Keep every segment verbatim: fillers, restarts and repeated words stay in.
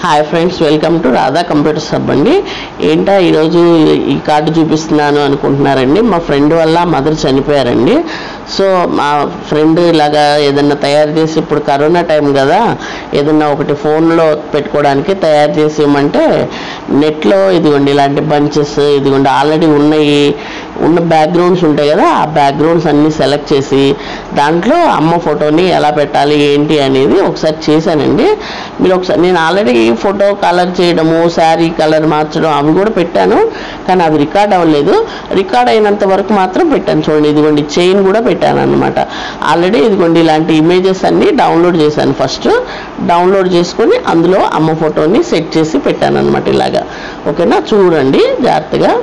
Hi friends, welcome to Radha computers hub అండి. ఏంటా ఈరోజు ఈ కార్డు చూపిస్తున్నాను అనుకుంటున్నారండి. మా ఫ్రెండ్ వల్ల మదర్ చనిపోయారండి. సో మా ఫ్రెండ్ ఇలాగా ఏదన్నా తయారు చేసి, ఇప్పుడు కరోనా టైం కదా, ఏదన్నా ఒకటి ఫోన్లో పెట్టుకోవడానికి తయారు చేసి ఇవ్వమంటే నెట్లో ఇదిగోండి ఇలాంటి బంచెస్, ఇదిగోండి ఆల్రెడీ ఉన్నాయి ఉన్న బ్యాక్గ్రౌండ్స్ ఉంటాయి కదా, ఆ బ్యాక్గ్రౌండ్స్ అన్నీ సెలెక్ట్ చేసి దాంట్లో అమ్మ ఫోటోని ఎలా పెట్టాలి ఏంటి అనేది ఒకసారి చేశానండి. మీరు ఒకసారి, నేను ఆల్రెడీ ఫోటో కలర్ చేయడము, శారీ కలర్ మార్చడం అవి కూడా పెట్టాను, కానీ అవి రికార్డ్ అవ్వలేదు. రికార్డ్ అయినంత వరకు మాత్రం పెట్టాను. చూడండి, ఇదిగోండి చైన్ కూడా పెట్టాను అనమాట. ఆల్రెడీ ఇదిగోండి ఇలాంటి ఇమేజెస్ అన్నీ డౌన్లోడ్ చేశాను. ఫస్ట్ డౌన్లోడ్ చేసుకొని అందులో అమ్మ ఫోటోని సెట్ చేసి పెట్టాను అనమాట. ఇలాగా ఓకేనా, చూడండి జాగ్రత్తగా.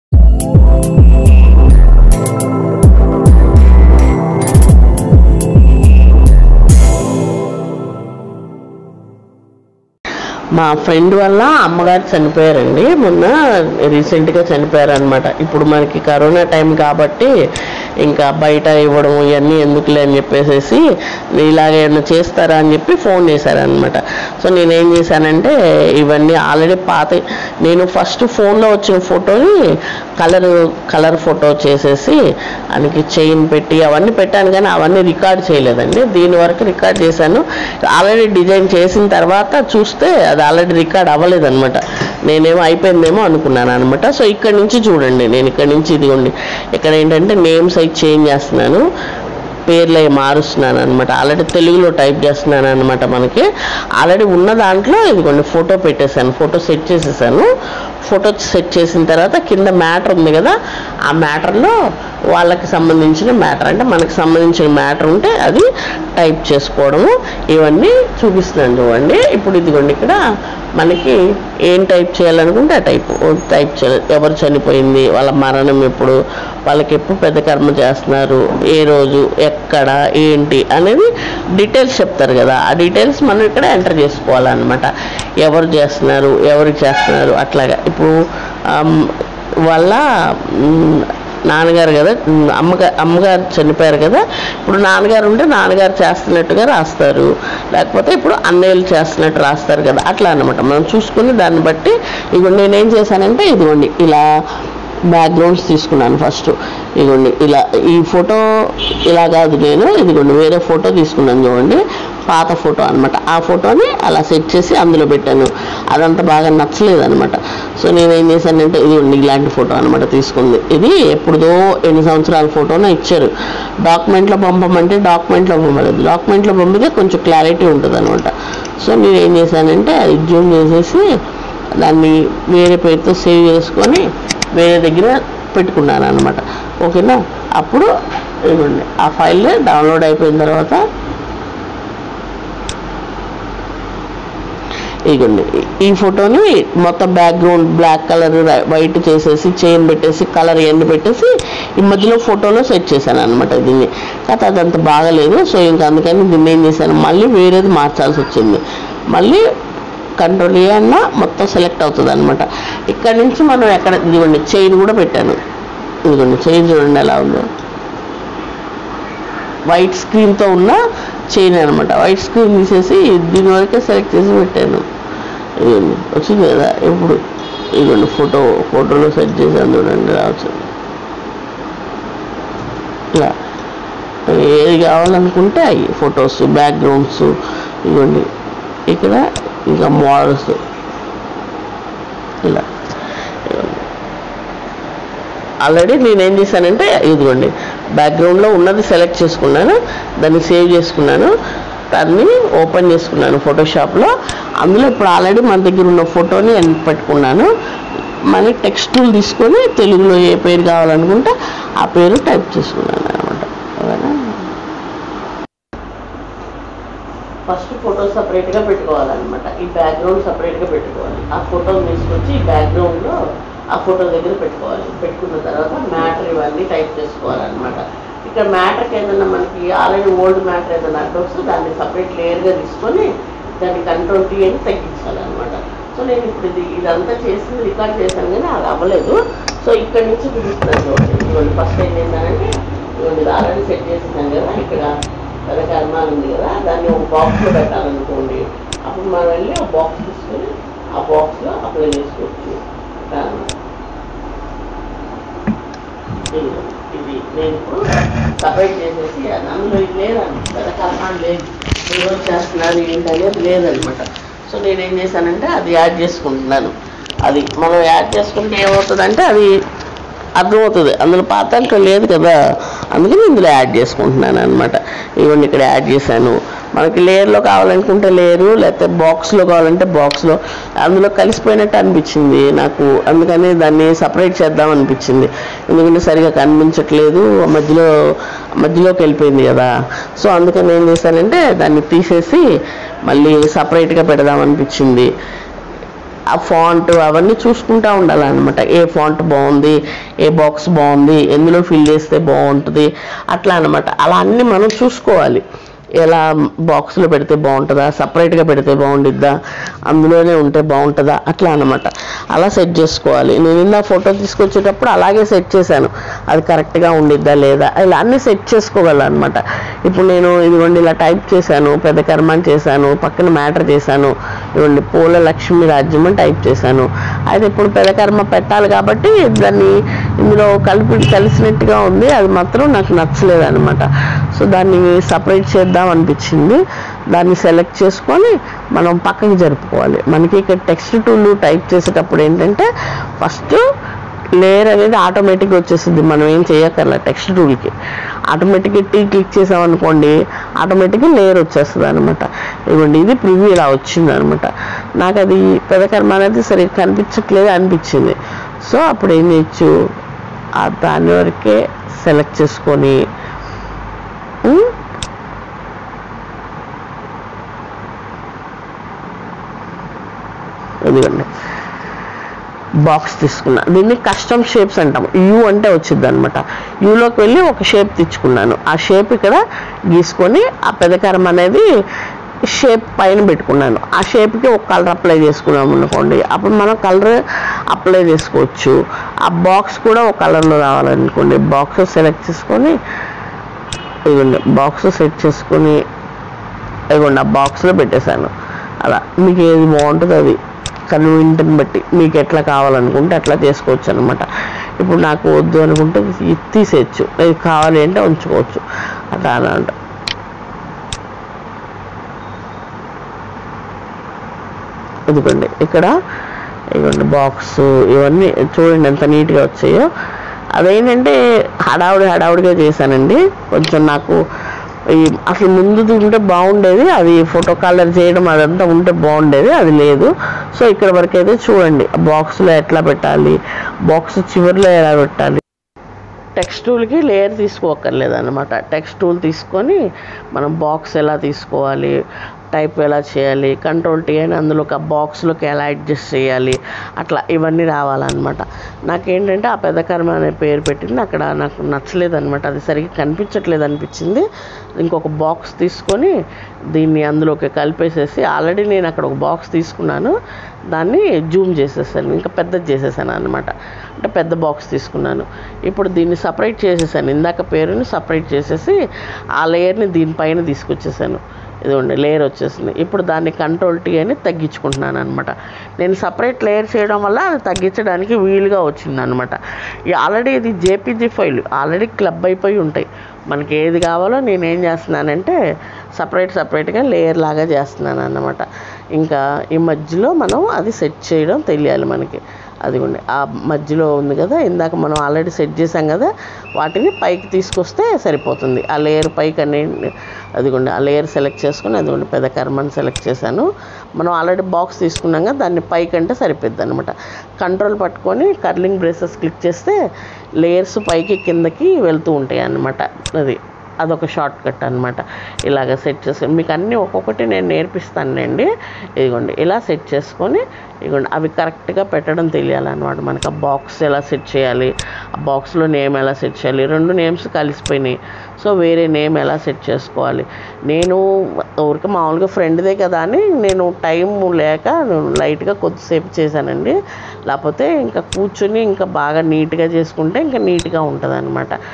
మా ఫ్రెండ్ వల్ల అమ్మగారు చనిపోయారండి. మొన్న రీసెంట్గా చనిపోయారు అనమాట. ఇప్పుడు మనకి కరోనా టైం కాబట్టి ఇంకా బయట ఇవ్వడం ఇవన్నీ ఎందుకులే అని చెప్పేసి ఇలాగేమన్నా చేస్తారా అని చెప్పి ఫోన్ చేశారనమాట. సో నేనేం చేశానంటే ఇవన్నీ ఆల్రెడీ పాత, నేను ఫస్ట్ ఫోన్లో వచ్చిన ఫోటోని కలర్ కలర్ ఫోటో చేసేసి దానికి చైన్ పెట్టి అవన్నీ పెట్టాను, కానీ అవన్నీ రికార్డ్ చేయలేదండి. దీని వరకు రికార్డ్ చేశాను. ఆల్రెడీ డిజైన్ చేసిన తర్వాత చూస్తే అది ఆల్రెడీ రికార్డ్ అవ్వలేదన్నమాట. నేనేమో అయిపోయిందేమో అనుకున్నాను అనమాట. సో ఇక్కడ నుంచి చూడండి, నేను ఇక్కడ నుంచి ఇదిగోండి ఇక్కడ ఏంటంటే నేమ్ సైజ్ చేంజ్ చేస్తున్నాను, పేర్లు అవి మారుస్తున్నాను అనమాట. ఆల్రెడీ తెలుగులో టైప్ చేస్తున్నాను అనమాట. మనకి ఆల్రెడీ ఉన్న దాంట్లో ఇదిగోండి ఫోటో పెట్టేశాను, ఫోటో సెట్ చేసేసాను. ఫోటో సెట్ చేసిన తర్వాత కింద మ్యాటర్ ఉంది కదా, ఆ మ్యాటర్లో వాళ్ళకి సంబంధించిన మ్యాటర్, అంటే మనకి సంబంధించిన మ్యాటర్ ఉంటే అది టైప్ చేసుకోవడము ఇవన్నీ చూపిస్తున్నాను చూడండి. ఇప్పుడు ఇదిగోండి ఇక్కడ మనకి ఏం టైప్ చేయాలనుకుంటే ఆ టైప్ టైప్ చేయాలి. ఎవరు చనిపోయింది, వాళ్ళ మరణం ఎప్పుడు, వాళ్ళకి ఎప్పుడు పెద్ద కర్మ చేస్తున్నారు, ఏ రోజు, ఎక్కడ, ఏంటి అనేది డీటెయిల్స్ చెప్తారు కదా, ఆ డీటెయిల్స్ మనం ఇక్కడ ఎంటర్ చేసుకోవాలన్నమాట. ఎవరు చేస్తున్నారు, ఎవరికి చేస్తున్నారు అట్లాగా. ఇప్పుడు వాళ్ళ నాన్నగారు కదా, అమ్మగారు అమ్మగారు చనిపోయారు కదా, ఇప్పుడు నాన్నగారు ఉంటే నాన్నగారు చేస్తున్నట్టుగా రాస్తారు, లేకపోతే ఇప్పుడు అన్నయ్యలు చేస్తున్నట్టు రాస్తారు కదా, అట్లా అనమాట. మనం చూసుకుని దాన్ని బట్టి ఇదిగోండి నేనేం చేశానంటే ఇదిగోండి ఇలా బ్యాక్గ్రౌండ్స్ తీసుకున్నాను. ఫస్ట్ ఇదిగోండి ఇలా ఈ ఫోటో ఇలా కాదు, నేను ఇదిగోండి వేరే ఫోటో తీసుకున్నాను చూడండి, పాత ఫోటో అనమాట. ఆ ఫోటోని అలా సెట్ చేసి అందులో పెట్టాను. అదంతా బాగా నచ్చలేదు అనమాట. సో నేనేం చేశానంటే ఇదిగోండి ఇలాంటి ఫోటో అనమాట తీసుకుంది. ఇది ఎప్పుడుదో ఎన్ని సంవత్సరాల ఫోటోనో ఇచ్చారు. డాక్యుమెంట్లో పంపమంటే డాక్యుమెంట్లో పంపలేదు, డాక్యుమెంట్లో పంపితే కొంచెం క్లారిటీ ఉంటుంది అనమాట. సో నేను ఏం చేశానంటే అది జూమ్ చేసేసి దాన్ని వేరే పేరుతో సేవ్ చేసుకొని వేరే దగ్గర పెట్టుకున్నాను అనమాట. ఓకేనా, అప్పుడు ఇవ్వండి ఆ ఫైల్ డౌన్లోడ్ అయిపోయిన తర్వాత ఇదిగోండి ఈ ఫోటోని మొత్తం బ్యాక్గ్రౌండ్ బ్లాక్ కలర్ వైట్ చేసేసి చైన్ పెట్టేసి కలర్ ఎండ్ పెట్టేసి ఈ మధ్యలో ఫోటోలో సెట్ చేశాను అనమాట. దీన్ని కాకపోతే అదంత బాగలేదు. సో ఇంకా అందుకని దీన్ని ఏం చేశాను, మళ్ళీ వేరేది మార్చాల్సి వచ్చింది. మళ్ళీ కంట్రోల్ ఏ అన్నా మొత్తం సెలెక్ట్ అవుతుంది అనమాట. ఇక్కడ నుంచి మనం ఎక్కడ ఇదిగోండి చైన్ కూడా పెట్టాను. ఇదిగోండి చైన్ చూడండి ఎలా ఉందో, వైట్ స్క్రీన్తో ఉన్న చైన్ అనమాట. వైట్ స్క్రీన్ తీసేసి దీని వరకే సెలెక్ట్ చేసి పెట్టాను. ఇదిగోండి వచ్చింది కదా. ఇప్పుడు ఇదిగోండి ఫోటో ఫోటోలో సెట్ చేశాను చూడండి రావచ్చు. ఇలా ఏది కావాలనుకుంటే అవి ఫొటోస్, బ్యాక్గ్రౌండ్స్, ఇదిగోండి ఇక్కడ ఇంకా మోడల్స్ ఇలా. ఆల్రెడీ నేనేం చేశానంటే ఇదిగోండి బ్యాక్గ్రౌండ్లో ఉన్నది సెలెక్ట్ చేసుకున్నాను, దాన్ని సేవ్ చేసుకున్నాను, దాన్ని ఓపెన్ చేసుకున్నాను ఫోటోషాప్లో. అందులో ఇప్పుడు ఆల్రెడీ మన దగ్గర ఉన్న ఫోటోని పెట్టుకున్నాను. మళ్ళీ టెక్స్ట్ టూల్ తీసుకొని తెలుగులో ఏ పేరు కావాలనుకుంటే ఆ పేరు టైప్ చేసుకున్నాను అనమాట. ఫస్ట్ ఫోటో సపరేట్గా పెట్టుకోవాలన్నమాట. ఈ బ్యాక్గ్రౌండ్ సపరేట్గా పెట్టుకోవాలి. ఆ ఫోటోని తీసుకొచ్చి ఈ బ్యాక్గ్రౌండ్లో ఆ ఫోటో దగ్గర పెట్టుకోవాలి. పెట్టుకున్న తర్వాత మ్యాటర్ ఇవన్నీ టైప్ చేసుకోవాలన్నమాట. ఇక్కడ మ్యాటర్కి ఏదైనా మనకి ఆల్రెడీ ఓల్డ్ మ్యాటర్ ఏదైనా అడ్డొస్తే దాన్ని సపరేట్ లేయర్గా తీసుకొని దాన్ని కంట్రోల్ టీ అని తగ్గించాలన్నమాట. సో నేను ఇప్పుడు ఇది ఇదంతా చేసింది రికార్డ్ చేశాను, కానీ అది అవ్వలేదు. సో ఇక్కడ నుంచి చూపిస్తున్నాను చూడండి. ఇదిగోండి ఫస్ట్ ఏం చేశానంటే ఇదిగోండి ఇది ఆల్రెడీ సెట్ చేసేసాను కదా, ఇక్కడ పెద్ద కర్మాలు ఉంది కదా, దాన్ని ఒక బాక్స్లో పెట్టాలనుకోండి. అప్పుడు మనం వెళ్ళి ఆ బాక్స్ తీసుకొని ఆ బాక్స్లో అప్లై చేసుకోవచ్చు. ఇది నేను ఇప్పుడు సపరేట్ చేసేసి అందులో ఇది లేదండి, పెద్ద కల్పన లేదు, ఈరోజు చేస్తున్నారు ఏంటనేది లేదనమాట. సో నేనేం చేశానంటే అది యాడ్ చేసుకుంటున్నాను. అది మనం యాడ్ చేసుకుంటే ఏమవుతుందంటే అది అర్థమవుతుంది, అందులో పాత అంక లేదు కదా, అందుకని ఇందులో యాడ్ చేసుకుంటున్నాను అనమాట. ఇవన్నీ ఇక్కడ యాడ్ చేశాను. మనకి లేయర్లో కావాలనుకుంటే లేయరు, లేకపోతే బాక్స్లో కావాలంటే బాక్స్లో. అందులో కలిసిపోయినట్టు అనిపించింది నాకు, అందుకని దాన్ని సపరేట్ చేద్దాం అనిపించింది. ఎందుకంటే సరిగా కనిపించట్లేదు, మధ్యలో మధ్యలోకి వెళ్ళిపోయింది కదా. సో అందుకని ఏం చేశానంటే దాన్ని తీసేసి మళ్ళీ సపరేట్గా పెడదాం అనిపించింది. ఆ ఫాంట్ అవన్నీ చూసుకుంటూ ఉండాలన్నమాట. ఏ ఫాంట్ బాగుంది, ఏ బాక్స్ బాగుంది, ఎందులో ఫిల్ చేస్తే బాగుంటుంది, అట్లా అనమాట. అలా అన్నీ మనం చూసుకోవాలి. ఎలా బాక్స్లో పెడితే బాగుంటుందా, సపరేట్గా పెడితే బాగుండిద్దా, అందులోనే ఉంటే బాగుంటుందా, అట్లా అనమాట. అలా సెట్ చేసుకోవాలి. నేను ఇందా ఫోటో తీసుకొచ్చేటప్పుడు అలాగే సెట్ చేశాను, అది కరెక్ట్గా ఉండిద్దా లేదా, ఇలా అన్నీ సెట్ చేసుకోగలను అనమాట. ఇప్పుడు నేను ఇదిగోండి ఇలా టైప్ చేశాను, పెద్ద కర్మాన్ని చేశాను, పక్కన మ్యాటర్ చేశాను, ఇదిగోండి పూల లక్ష్మి రాజ్యం అని టైప్ చేశాను. అయితే ఇప్పుడు పెద్ద కర్మ పెట్టాలి కాబట్టి దాన్ని ఇందులో కలిపి కలిసినట్టుగా ఉంది, అది మాత్రం నాకు నచ్చలేదు అనమాట. సో దాన్ని సపరేట్ చేద్దాం అనిపించింది. దాన్ని సెలెక్ట్ చేసుకొని మనం పక్కకి జరుపుకోవాలి. మనకి ఇక్కడ టెక్స్ట్ టూల్ టైప్ చేసేటప్పుడు ఏంటంటే ఫస్ట్ లేయర్ అనేది ఆటోమేటిక్గా వచ్చేసింది, మనం ఏం చేయక్కర్లా. టెక్స్ట్ టూల్కి ఆటోమేటిక్గా టీ క్లిక్ చేసామనుకోండి, ఆటోమేటిక్గా లేయర్ వచ్చేస్తుంది అనమాట. ఇవ్వండి ఇది ప్రివ్యూ ఇలా వచ్చింది అనమాట. నాకు అది పెద్ద కర్మ అనేది సరిగ్గా కనిపించట్లేదు అనిపించింది. సో అప్పుడు ఏం చేయొచ్చు, దాని వరకే సెలెక్ట్ చేసుకొని ఇదిగోండి బాక్స్ తీసుకున్నా. దీన్ని కస్టమ్ షేప్స్ అంటాం. యూ అంటే వచ్చింది అనమాట. యూలోకి వెళ్ళి ఒక షేప్ తెచ్చుకున్నాను. ఆ షేప్ ఇక్కడ గీసుకొని ఆ పెదకరం అనేది షేప్ పైన పెట్టుకున్నాను. ఆ షేప్కి ఒక కలర్ అప్లై చేసుకున్నాము అనుకోండి, అప్పుడు మనం కలర్ అప్లై చేసుకోవచ్చు. ఆ బాక్స్ కూడా ఒక కలర్లో రావాలనుకోండి, బాక్స్ సెలెక్ట్ చేసుకొని ఇదిగోండి బాక్స్ సెట్ చేసుకొని ఇదిగోండి ఆ బాక్స్లో పెట్టేశాను. అలా మీకు ఏది బాగుంటుందో అది కన్వీనియంట్ని బట్టి మీకు ఎట్లా కావాలనుకుంటే అట్లా చేసుకోవచ్చు అనమాట. ఇప్పుడు నాకు వద్దు అనుకుంటే తీసేయచ్చు, ఇది కావాలి అంటే ఉంచుకోవచ్చు. అట్లా అనమాట. ఇదిగోండి ఇక్కడ ఇదిగోండి బాక్స్ ఇవన్నీ చూడండి ఎంత నీట్గా వచ్చాయో. అదేంటంటే హడావుడి హడావుడిగా చేశానండి. కొంచెం నాకు ఈ అసలు ముందుది ఉంటే బాగుండేది, అది ఫోటో కలర్ చేయడం అదంతా ఉంటే బాగుండేది, అది లేదు. సో ఇక్కడ వరకు అయితే చూడండి బాక్స్లో ఎట్లా పెట్టాలి, బాక్స్ చివరిలో ఎలా పెట్టాలి. టెక్స్ట్ టూల్కి లేయర్ తీసుకోక్కర్లేదు అనమాట. టెక్స్ట్ టూల్ తీసుకొని మనం బాక్స్ ఎలా తీసుకోవాలి, టైప్ ఎలా చేయాలి, కంట్రోల్ టీ అని అందులో ఒక బాక్స్లోకి ఎలా అడ్జస్ట్ చేయాలి, అట్లా ఇవన్నీ రావాలన్నమాట. నాకేంటంటే ఆ పెద్ద కర్మ అనే పేరు పెట్టింది అక్కడ నాకు నచ్చలేదు అనమాట, అది సరిగ్గా కనిపించట్లేదు అనిపించింది. ఇంకొక బాక్స్ తీసుకొని దీన్ని అందులోకి కలిపేసేసి, ఆల్రెడీ నేను అక్కడ ఒక బాక్స్ తీసుకున్నాను, దాన్ని జూమ్ చేసేసాను, ఇంకా పెద్దది చేసేసాను అనమాట. అంటే పెద్ద బాక్స్ తీసుకున్నాను. ఇప్పుడు దీన్ని సపరేట్ చేసేసాను, ఇందాక పేరుని సపరేట్ చేసేసి ఆ లేయర్ని దీనిపైన తీసుకొచ్చేసాను. ఇదిగోండి లేయర్ వచ్చేసింది. ఇప్పుడు దాన్ని కంట్రోల్ టీ అని తగ్గించుకుంటున్నాను అనమాట. నేను సపరేట్ లేయర్ చేయడం వల్ల అది తగ్గించడానికి వీలుగా వచ్చింది అనమాట. ఆల్రెడీ ఇది జేపీజీ ఫైల్ ఆల్రెడీ క్లబ్ అయిపోయి ఉంటాయి. మనకి ఏది కావాలో నేను ఏం చేస్తున్నానంటే సపరేట్ సపరేట్గా లేయర్ లాగా చేస్తున్నాను అన్నమాట. ఇంకా ఈ మధ్యలో మనం అది సెట్ చేయడం తెలియాలి మనకి. అదిగోండి ఆ మధ్యలో ఉంది కదా, ఇందాక మనం ఆల్రెడీ సెట్ చేసాం కదా, వాటిని పైకి తీసుకొస్తే సరిపోతుంది. ఆ లేయర్ పైకి అనే అదిగోండి ఆ లేయర్ సెలెక్ట్ చేసుకుని అదిగోండి పెద్ద కర్మని సెలెక్ట్ చేశాను. మనం ఆల్రెడీ బాక్స్ తీసుకున్నాం కదా, దాన్ని పైకి అంటే సరిపోద్ది అనమాట. కంట్రోల్ పట్టుకొని కర్లింగ్ బ్రేసెస్ క్లిక్ చేస్తే లేయర్స్ పైకి కిందకి వెళ్తూ ఉంటాయి అన్నమాట. అది అదొక షార్ట్ కట్ అనమాట. ఇలాగ సెట్ చేసి మీకు అన్నీ ఒక్కొక్కటి నేను నేర్పిస్తానండి. ఇదిగోండి ఇలా సెట్ చేసుకొని ఇదిగోండి అవి కరెక్ట్గా పెట్టడం తెలియాలన్నమాట మనకు. ఆ బాక్స్ ఎలా సెట్ చేయాలి, ఆ బాక్స్లో నేమ్ ఎలా సెట్ చేయాలి, రెండు నేమ్స్ కలిసిపోయినాయి. సో వేరే నేమ్ ఎలా సెట్ చేసుకోవాలి. నేను ఊరికి మామూలుగా ఫ్రెండ్దే కదా అని నేను టైం లేక లైట్గా కొద్దిసేపు చేశానండి. లేకపోతే ఇంకా కూర్చొని ఇంకా బాగా నీట్గా చేసుకుంటే ఇంకా నీట్గా ఉంటుంది అనమాట.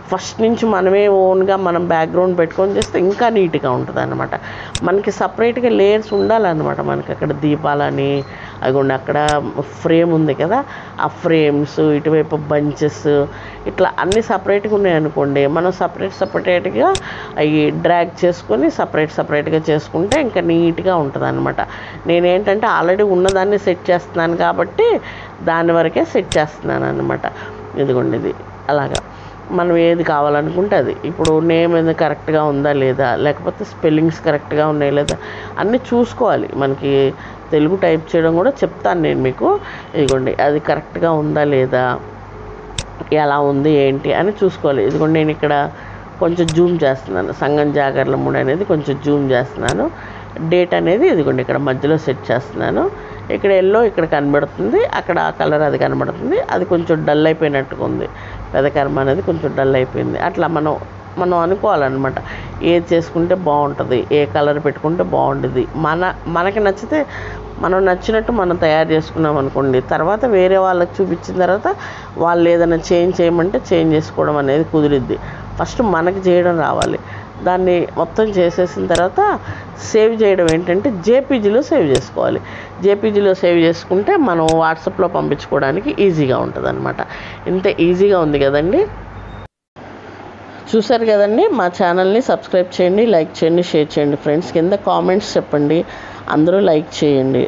ఫస్ట్ నుంచి మనమే ఓన్గా మనం బ్యాక్గ్రౌండ్ పెట్టుకొని చేస్తే ఇంకా నీట్గా ఉంటుంది అనమాట. మనకి సపరేట్గా లేయర్స్ ఉండాలన్నమాట. మనకి అక్కడ దీపాలని అదిగోండి అక్కడ ఫ్రేమ్ ఉంది కదా, ఆ ఫ్రేమ్స్ ఇటువైపు బంచెస్ ఇట్లా అన్నీ సపరేట్గా ఉన్నాయనుకోండి, మనం సపరేట్ సపరేట్గా అవి డ్రాగ్ చేసుకొని సపరేట్ సపరేట్గా చేసుకుంటే ఇంకా నీట్గా ఉంటుంది అనమాట. నేనేంటంటే ఆల్రెడీ ఉన్నదాన్ని సెట్ చేస్తున్నాను కాబట్టి దాని వరకే సెట్ చేస్తున్నాను అనమాట. ఇదిగోండి ఇది అలాగా మనం ఏది కావాలనుకుంటే అది. ఇప్పుడు నేమ్ ఏది కరెక్ట్గా ఉందా లేదా, లేకపోతే స్పెల్లింగ్స్ కరెక్ట్గా ఉన్నాయి లేదా అన్నీ చూసుకోవాలి. మనకి తెలుగు టైప్ చేయడం కూడా చెప్తాను నేను మీకు. ఇదిగోండి అది కరెక్ట్గా ఉందా లేదా, ఎలా ఉంది ఏంటి అని చూసుకోవాలి. ఇదిగోండి నేను ఇక్కడ కొంచెం జూమ్ చేస్తున్నాను, సంగం జాగర్లమూడి అనేది కొంచెం జూమ్ చేస్తున్నాను. డేట్ అనేది ఇదిగోండి ఇక్కడ మధ్యలో సెట్ చేస్తున్నాను. ఇక్కడ ఎల్లో ఇక్కడ కనబడుతుంది, అక్కడ ఆ కలర్ అది కనబడుతుంది. అది కొంచెం డల్ అయిపోయినట్టుగా ఉంది, పెదకర్మ అనేది కొంచెం డల్ అయిపోయింది. అట్లా మనం మనం అనుకోవాలన్నమాట, ఏది చేసుకుంటే బాగుంటుంది, ఏ కలర్ పెట్టుకుంటే బాగుంటుంది. మన మనకి నచ్చితే మనం నచ్చినట్టు మనం తయారు చేసుకున్నాం అనుకోండి, తర్వాత వేరే వాళ్ళకి చూపించిన తర్వాత వాళ్ళు ఏదైనా చేంజ్ చేయమంటే చేంజ్ చేసుకోవడం అనేది కుదిరిద్ది. ఫస్ట్ మనకి చేయడం రావాలి. దాన్ని మొత్తం చేసేసిన తర్వాత సేవ్ చేయడం ఏంటంటే జేపీజీలో సేవ్ చేసుకోవాలి. జేపీజీలో సేవ్ చేసుకుంటే మనం వాట్సాప్లో పంపించుకోవడానికి ఈజీగా ఉంటుంది అనమాట. ఇంత ఈజీగా ఉంది కదండి. చూసారు కదండి. మా ఛానల్ని సబ్స్క్రైబ్ చేయండి, లైక్ చేయండి, షేర్ చేయండి ఫ్రెండ్స్. కింద కామెంట్స్ చెప్పండి, అందరూ లైక్ చేయండి.